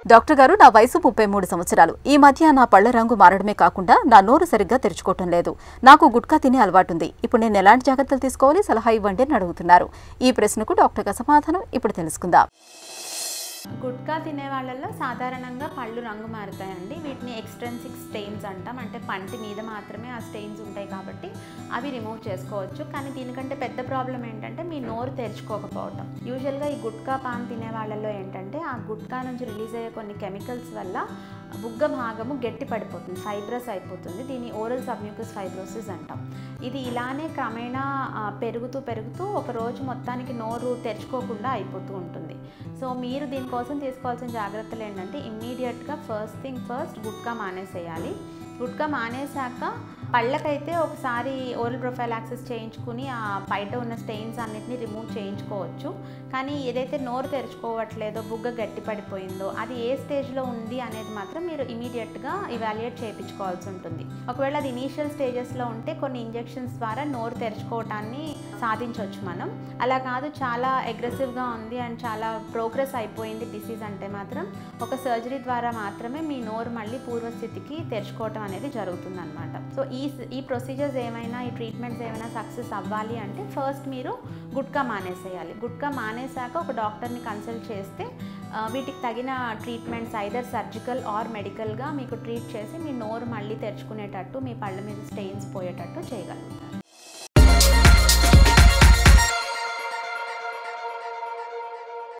Doctor గారు, నా వయసు 33 సంవత్సరాలు. ఈ మధ్య నా పళ్ల రంగు మారడమే కాకుండా నా నోరు సరిగ్గా తెరుచుకోవటం లేదు. నాకు గుట్కా తినే అలవాటుంది. ఇప్పుడు నేను ఎలాంటి జాగ్రత్తలు తీసుకోవాలి, సలహా ఇవ్వండి అని అడుగుతున్నారు. ఈ ప్రశ్నకు డాక్టర్ గారి సమాధానం ఇప్పుడు తెలుసుకుందాం. గుట్కా తినే వాళ్ళల్లో సాధారణంగా పళ్ళు రంగు మారుతాయండి. వీటిని ఎక్స్ట్రెన్సిక్ స్టెయిన్స్ అంటాం. అంటే పంటి మీద మాత్రమే ఆ స్టెయిన్స్ ఉంటాయి కాబట్టి అవి రిమూవ్ చేసుకోవచ్చు. కానీ దీనికంటే పెద్ద ప్రాబ్లం ఏంటంటే మీ నోరు తెరుచుకోకపోవటం. యూజువల్గా ఈ గుట్కా పాన్ తినే వాళ్ళల్లో ఏంటంటే ఆ గుట్కా నుంచి రిలీజ్ అయ్యే కొన్ని కెమికల్స్ వల్ల బుగ్గ భాగము గట్టి పడిపోతుంది, ఫైబ్రస్ అయిపోతుంది. దీన్ని ఓరల్ సబ్మ్యూకస్ ఫైబ్రోసిస్ అంటాం. ఇది ఇలానే క్రమేణా పెరుగుతూ ఒక రోజు మొత్తానికి నోరు తెరుచుకోకుండా అయిపోతూ ఉంటుంది. సో మీరు దీనికోసం తీసుకోవాల్సిన జాగ్రత్తలు ఏంటంటే ఇమ్మీడియట్గా ఫస్ట్ థింగ్ ఫస్ట్ గుట్కా మానేసేయాలి. గుట్కా మానేశాక పళ్ళకైతే ఒకసారి ఓరల్ ప్రొఫైలాక్సిస్ చేయించుకుని ఆ బయట ఉన్న స్టెయిన్స్ అన్నిటిని రిమూవ్ చేయించుకోవచ్చు. కానీ ఏదైతే నోరు తెరుచుకోవట్లేదో, బుగ్గ గట్టి పడిపోయిందో, అది ఏ స్టేజ్లో ఉంది అనేది మాత్రం మీరు ఇమీడియట్గా ఇవాల్యుయేట్ చేయించుకోవాల్సి ఉంటుంది. ఒకవేళ అది ఇనీషియల్ స్టేజెస్లో ఉంటే కొన్ని ఇంజెక్షన్స్ ద్వారా నోరు తెరుచుకోవటాన్ని సాధించవచ్చు మనం. అలా కాదు చాలా అగ్రెసివ్గా ఉంది అండ్ చాలా ప్రోగ్రెస్ అయిపోయింది డిసీజ్ అంటే మాత్రం ఒక సర్జరీ ద్వారా మాత్రమే మీ నోరు మళ్ళీ పూర్వస్థితికి తెరుచుకోవటం అనేది జరుగుతుంది అనమాట. సో ఈ ప్రొసీజర్స్ ఏమైనా, ఈ ట్రీట్మెంట్స్ ఏమైనా సక్సెస్ అవ్వాలి అంటే ఫస్ట్ మీరు గుట్కా మానేసేయాలి. గుట్కా మానేశాక ఒక డాక్టర్ని కన్సల్ట్ చేస్తే వీటికి తగిన ట్రీట్మెంట్స్ ఐదర్ సర్జికల్ ఆర్ మెడికల్గా మీకు ట్రీట్ చేసి మీ నోరు మళ్ళీ తెరుచుకునేటట్టు, మీ పళ్ళ మీద స్టెయిన్స్ పోయేటట్టు చేయగలుగుతారు.